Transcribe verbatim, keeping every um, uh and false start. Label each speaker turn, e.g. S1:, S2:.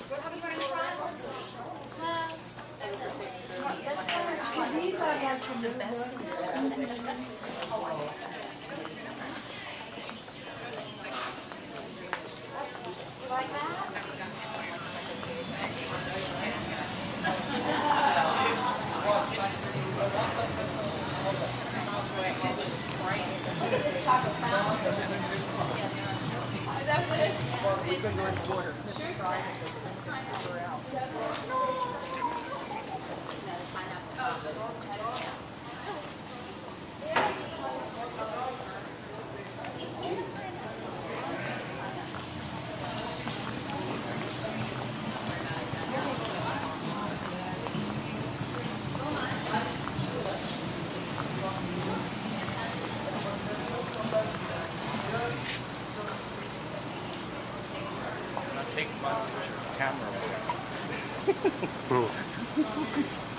S1: These are like the best. Like that?
S2: We've been going quarter.
S3: Take my camera away.